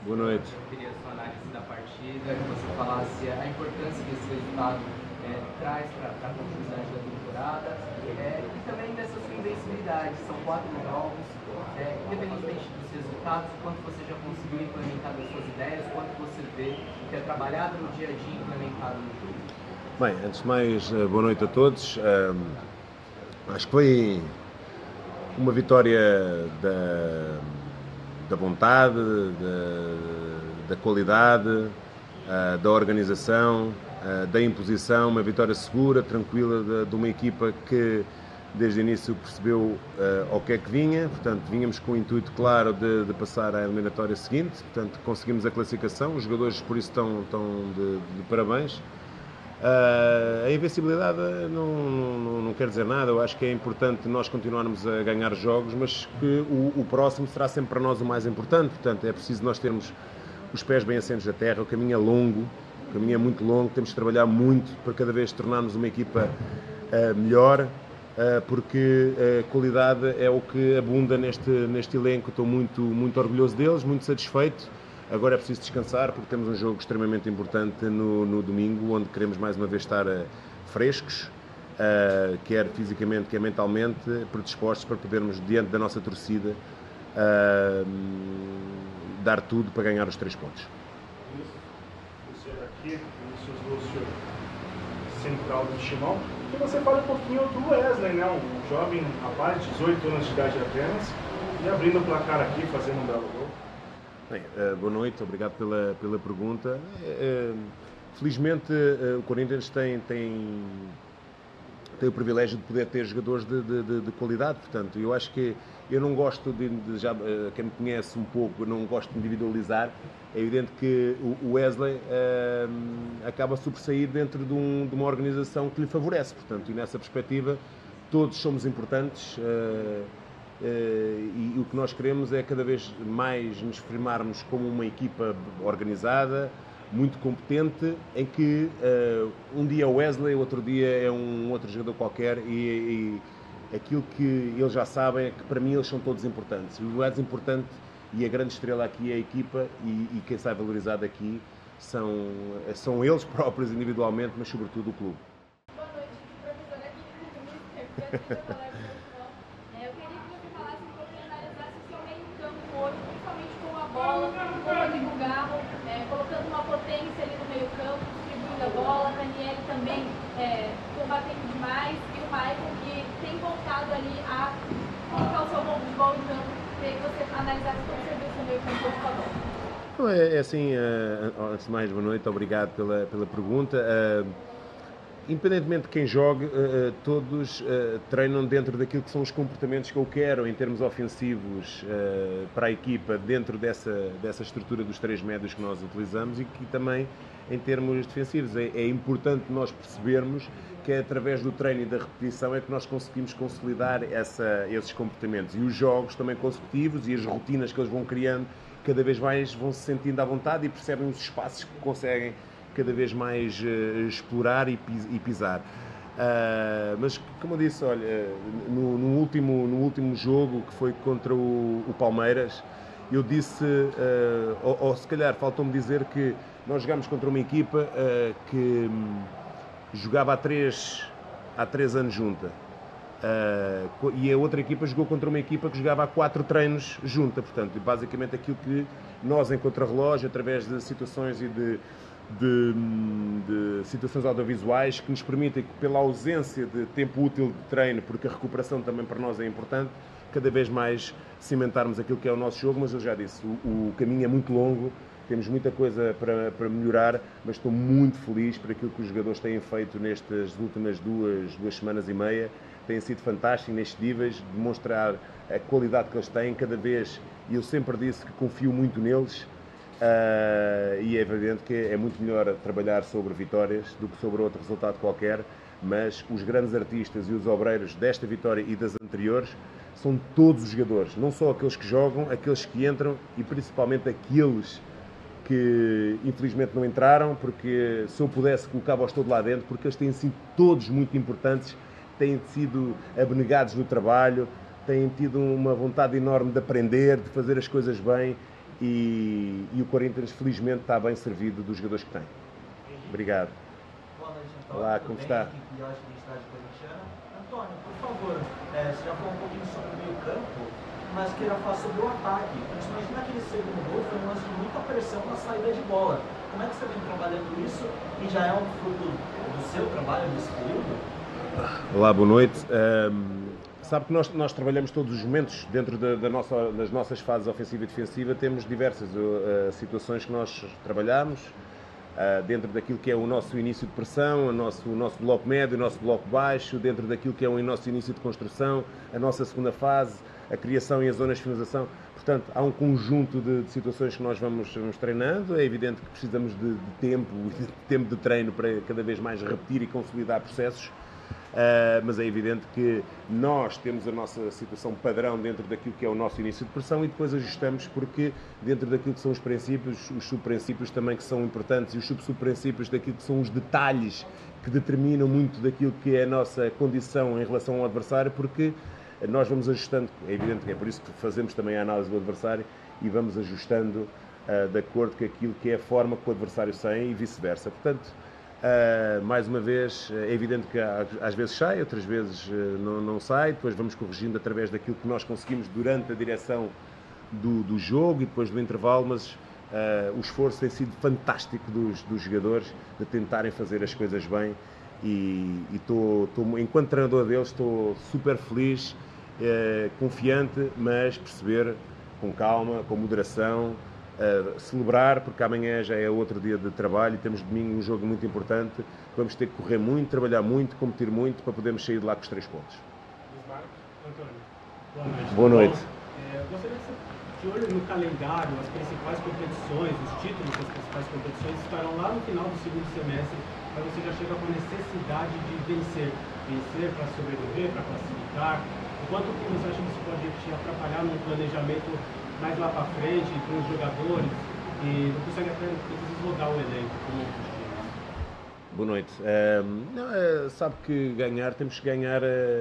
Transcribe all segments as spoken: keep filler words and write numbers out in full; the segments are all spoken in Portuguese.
Boa noite. Eu queria a sua análise da partida, que você falasse a importância que esse resultado é, traz para a continuidade da temporada é, e também dessa sua invencibilidade. São quatro jogos, é, independentemente dos resultados, quanto você já conseguiu implementar as suas ideias, quanto você vê que é trabalhado no dia a dia implementado no jogo. Bem, antes de mais, boa noite a todos. Um, acho que foi uma vitória da, da vontade, da, da qualidade, uh, da organização, uh, da imposição, uma vitória segura, tranquila de, de uma equipa que desde o início percebeu uh, ao que é que vinha, portanto vínhamos com o intuito claro de, de passar à eliminatória seguinte, portanto conseguimos a classificação, os jogadores por isso estão, estão de, de parabéns. Uh, a invencibilidade não, não, não quer dizer nada, eu acho que é importante nós continuarmos a ganhar jogos, mas que o, o próximo será sempre para nós o mais importante, portanto é preciso nós termos os pés bem assentos da terra, o caminho é longo, o caminho é muito longo, temos de trabalhar muito para cada vez tornarmos uma equipa uh, melhor, uh, porque a qualidade é o que abunda neste, neste elenco, estou muito, muito orgulhoso deles, muito satisfeito. Agora é preciso descansar porque temos um jogo extremamente importante no, no domingo, onde queremos mais uma vez estar uh, frescos, uh, quer fisicamente, quer mentalmente, predispostos para podermos, diante da nossa torcida, uh, dar tudo para ganhar os três pontos. Você aqui, Vinícius Lúcio, central do Timão, que você fala um pouquinho do Wesley, né? Um jovem rapaz, dezoito anos de idade apenas, e abrindo o placar aqui, fazendo um belo gol. Bem, uh, boa noite, obrigado pela, pela pergunta. Uh, felizmente uh, o Corinthians tem, tem, tem o privilégio de poder ter jogadores de, de, de, de qualidade, portanto, eu acho que eu não gosto de, de já, uh, quem me conhece um pouco, eu não gosto de individualizar. É evidente que o Wesley uh, acaba a sobressair dentro de, um, de uma organização que lhe favorece, portanto, e nessa perspectiva todos somos importantes. Uh, Uh, e, e o que nós queremos é cada vez mais nos firmarmos como uma equipa organizada, muito competente, em que uh, um dia é o Wesley, outro dia é um outro jogador qualquer, e, e aquilo que eles já sabem é que para mim eles são todos importantes. O mais importante e a grande estrela aqui é a equipa, e, e quem sai valorizado aqui são, são eles próprios individualmente, mas sobretudo o clube. Boa noite, professor aqui. Eu queria que você falasse um pouco e analisasse o seu meio campo hoje, principalmente com a bola, com o Rodrigo Garro, é, colocando uma potência ali no meio campo, distribuindo a bola, Ranieri também é, combatendo demais, e o Maicon que tem voltado ali a colocar o seu bom futebol em campo. Queria que você analisasse como você viu o seu meio campo hoje com a bola. É, é assim, uh, antes de mais, boa noite, obrigado pela, pela pergunta. Uh, Independentemente de quem jogue, uh, todos uh, treinam dentro daquilo que são os comportamentos que eu quero em termos ofensivos uh, para a equipa, dentro dessa, dessa estrutura dos três médios que nós utilizamos, e que também em termos defensivos. É, é importante nós percebermos que é através do treino e da repetição é que nós conseguimos consolidar essa, esses comportamentos. E os jogos também consecutivos e as rotinas que eles vão criando, cada vez mais vão se sentindo à vontade e percebem os espaços que conseguem cada vez mais uh, explorar e, pis, e pisar. Uh, mas, como eu disse, olha, no, no, último, no último jogo, que foi contra o, o Palmeiras, eu disse, uh, ou, ou se calhar faltou-me dizer que nós jogámos contra uma equipa uh, que um, jogava há três, há três anos junta. Uh, e a outra equipa jogou contra uma equipa que jogava há quatro treinos junta. Portanto, basicamente aquilo que nós, em contrarrelógio, através de situações e de De, de situações audiovisuais que nos permitem, pela ausência de tempo útil de treino, porque a recuperação também para nós é importante, cada vez mais cimentarmos aquilo que é o nosso jogo. Mas eu já disse, o, o caminho é muito longo, temos muita coisa para, para melhorar, mas estou muito feliz por aquilo que os jogadores têm feito nestas últimas duas, duas semanas e meia. Têm sido fantásticos, inexcedíveis, demonstrar a qualidade que eles têm cada vez, e eu sempre disse que confio muito neles. Uh, e é evidente que é muito melhor trabalhar sobre vitórias do que sobre outro resultado qualquer, mas os grandes artistas e os obreiros desta vitória e das anteriores são todos os jogadores, não só aqueles que jogam, aqueles que entram e principalmente aqueles que infelizmente não entraram, porque se eu pudesse colocava-os todos lá dentro, porque eles têm sido todos muito importantes, têm sido abnegados no trabalho, têm tido uma vontade enorme de aprender, de fazer as coisas bem. E, e o Corinthians, felizmente, está bem servido dos jogadores que tem. Obrigado. Boa noite, Antônio. Olá, Tudo como bem? está? Aqui, Guilherme, Identidade Corintiana. Antônio, por favor, é, você já falou um pouquinho sobre o meio campo, mas queria falar sobre o ataque. Principalmente naquele segundo gol, foi um lance de muita pressão na saída de bola. Como é que você vem trabalhando isso? E já é um fruto do seu trabalho nesse período? Olá, boa noite. Um, sabe que nós, nós trabalhamos todos os momentos dentro da, da nossa, das nossas fases ofensiva e defensiva. Temos diversas uh, situações que nós trabalhamos uh, dentro daquilo que é o nosso início de pressão, o nosso, o nosso bloco médio, o nosso bloco baixo, dentro daquilo que é o nosso início de construção, a nossa segunda fase, a criação e as zonas de finalização. Portanto, há um conjunto de, de situações que nós vamos, vamos treinando. É evidente que precisamos de, de tempo, de tempo de treino para cada vez mais repetir e consolidar processos. Uh, mas é evidente que nós temos a nossa situação padrão dentro daquilo que é o nosso início de pressão e depois ajustamos, porque dentro daquilo que são os princípios, os subprincípios também que são importantes e os sub-subprincípios daquilo que são os detalhes que determinam muito daquilo que é a nossa condição em relação ao adversário, porque nós vamos ajustando, é evidente que é por isso que fazemos também a análise do adversário e vamos ajustando uh, de acordo com aquilo que é a forma que o adversário sai e vice-versa. Portanto, Uh, mais uma vez, é evidente que às vezes sai, outras vezes uh, não, não sai, depois vamos corrigindo através daquilo que nós conseguimos durante a direção do, do jogo e depois do intervalo, mas uh, o esforço tem sido fantástico dos, dos jogadores de tentarem fazer as coisas bem e, e tô, tô, enquanto treinador deles estou super feliz, uh, confiante, mas perceber com calma, com moderação, Uh, celebrar, porque amanhã já é outro dia de trabalho e temos domingo um jogo muito importante. Vamos ter que correr muito, trabalhar muito, competir muito para podermos sair de lá com os três pontos. Antônio, boa noite. Boa noite. É, gostaria de olho no calendário, as principais competições, os títulos das principais competições estarão lá no final do segundo semestre, para você já chegar com a necessidade de vencer. Vencer para sobreviver, para classificar. Enquanto que você acha que isso pode te atrapalhar no planejamento mais lá para frente, com os jogadores, e não consegue até rodar o elenco com outros times? Boa noite. Uh, não, uh, sabe que ganhar, temos que ganhar uh,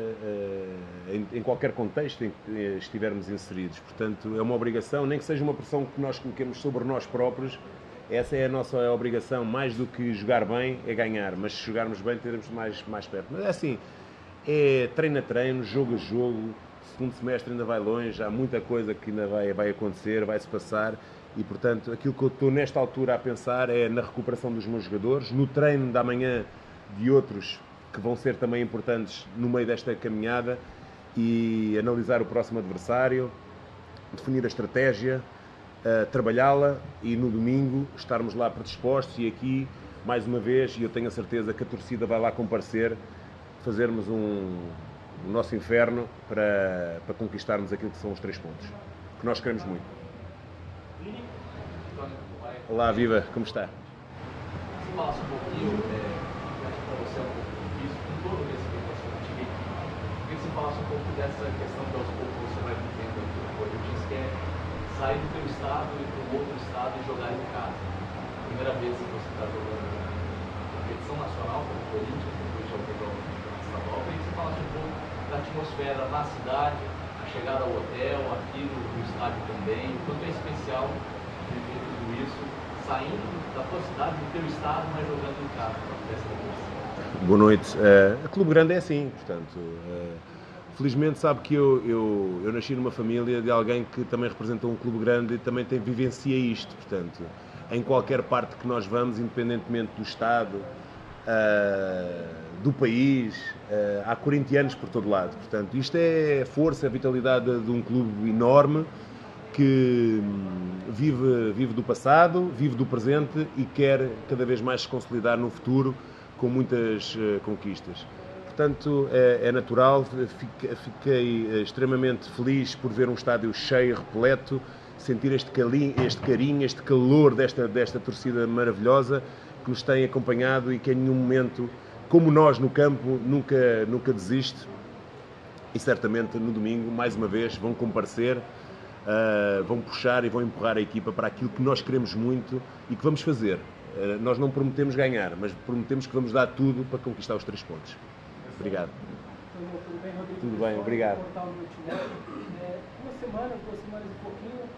uh, em, em qualquer contexto em que estivermos inseridos. Portanto, é uma obrigação, nem que seja uma pressão que nós coloquemos sobre nós próprios, essa é a nossa obrigação, mais do que jogar bem, é ganhar. Mas se jogarmos bem, teremos mais, mais perto. Mas é assim, é treino a treino, jogo a jogo. Segundo semestre ainda vai longe, há muita coisa que ainda vai, vai acontecer, vai-se passar e, portanto, aquilo que eu estou nesta altura a pensar é na recuperação dos meus jogadores, no treino da manhã de outros que vão ser também importantes no meio desta caminhada e analisar o próximo adversário, definir a estratégia, uh, trabalhá-la e no domingo estarmos lá predispostos e aqui, mais uma vez, e eu tenho a certeza que a torcida vai lá comparecer, fazermos um... o nosso inferno para, para conquistarmos aquilo que são os três pontos, que nós queremos muito. Olá, viva, como está? Se falasse um pouquinho, é, acho que para você é um pouco difícil, com todo o respeito à sua time, queria que você falasse um pouco dessa questão que aos poucos você vai vivendo aqui no Corinthians, que é sair do teu estado e para um outro estado e jogar em casa. Primeira vez que você está jogando na competição nacional como Corinthians, depois já pegou o campeonato estadual, queria que você falasse um pouco da atmosfera na cidade, a chegada ao hotel, aqui no, no estádio também, o quanto é especial viver tudo isso, saindo da tua cidade, do teu estado, mas jogando em casa, dessa competição. Boa noite. Uh, a Clube Grande é assim, portanto, uh, felizmente sabe que eu, eu, eu nasci numa família de alguém que também representou um clube grande e também tem, vivencia isto, portanto, em qualquer parte que nós vamos, independentemente do estado, Uh, do país, uh, há corintianos por todo lado, portanto isto é a força, a vitalidade de, de um clube enorme que hum, vive, vive do passado, vive do presente e quer cada vez mais se consolidar no futuro com muitas uh, conquistas. Portanto, é, é natural, fiquei, fiquei extremamente feliz por ver um estádio cheio, repleto, sentir este, calinho, este carinho, este calor desta, desta torcida maravilhosa que nos tem acompanhado e que em nenhum momento, como nós no campo, nunca, nunca desiste e certamente no domingo, mais uma vez, vão comparecer, uh, vão puxar e vão empurrar a equipa para aquilo que nós queremos muito e que vamos fazer. Uh, nós não prometemos ganhar, mas prometemos que vamos dar tudo para conquistar os três pontos. Obrigado. Tudo bem, Rodrigo? Tudo bem, obrigado. Duas semanas, duas semanas e pouquinho,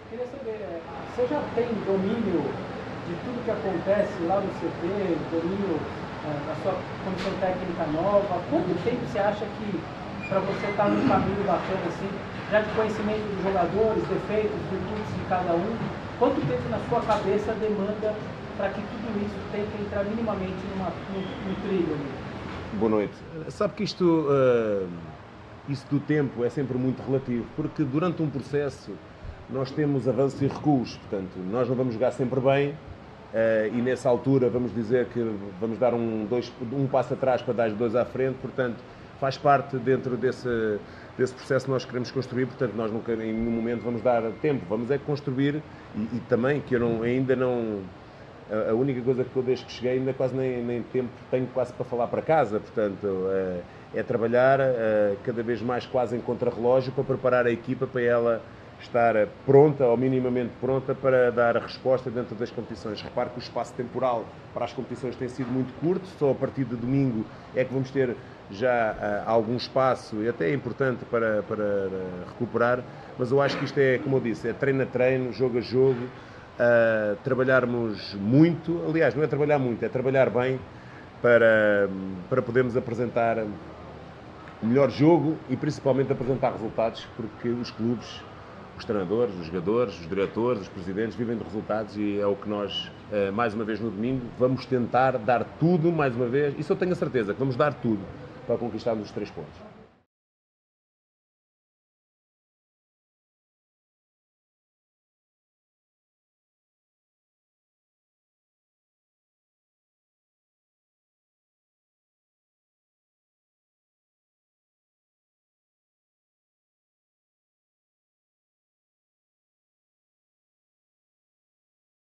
Queria saber, você já tem domínio de tudo que acontece lá no C T, domínio é, da sua comissão técnica nova? Quanto tempo você acha que, para você estar num caminho bacana assim, já de conhecimento dos jogadores, defeitos, virtudes de cada um, quanto tempo na sua cabeça demanda para que tudo isso tenha que entrar minimamente numa, num, num trilho ali? Boa noite. Sabe que isto, uh, isso do tempo é sempre muito relativo, porque durante um processo nós temos avanços e recuos, portanto, nós não vamos jogar sempre bem, uh, e nessa altura vamos dizer que vamos dar um, dois, um passo atrás para dar dois à frente, portanto, faz parte dentro desse, desse processo que nós queremos construir, portanto, nós nunca em nenhum momento vamos dar tempo, vamos é construir, e, e também que eu não, ainda não... A única coisa que eu desde que cheguei ainda quase nem, nem tempo tenho quase para falar para casa, portanto é, é trabalhar é, cada vez mais quase em contrarrelógio para preparar a equipa para ela estar pronta ou minimamente pronta para dar a resposta dentro das competições. Repare que o espaço temporal para as competições tem sido muito curto, só a partir de domingo é que vamos ter já uh, algum espaço e até é importante para, para uh, recuperar, mas eu acho que isto é, como eu disse, é treino a treino, jogo a jogo. Uh, trabalharmos muito, aliás, não é trabalhar muito, é trabalhar bem para, para podermos apresentar o melhor jogo e principalmente apresentar resultados, porque os clubes, os treinadores, os jogadores, os diretores, os presidentes vivem de resultados e é o que nós, uh, mais uma vez no domingo, vamos tentar dar tudo, mais uma vez, isso eu tenho a certeza, que vamos dar tudo para conquistarmos os três pontos.